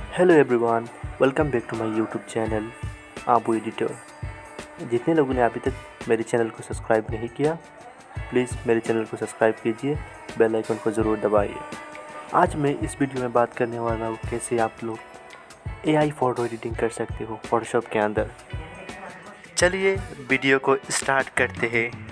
Hello everyone, welcome back to my YouTube channel Abu editor. जितने लोगों ने अभी तक मेरे चैनल को सब्सक्राइब नहीं किया, प्लीज़ मेरे चैनल को सब्सक्राइब कीजिए, बेल आइकन को ज़रूर दबाइए। आज मैं इस वीडियो में बात करने वाला हूँ कैसे आप लोग एआई फ़ोटो एडिटिंग कर सकते हो फ़ोटोशॉप के अंदर। चलिए वीडियो को स्टार्ट करते हैं।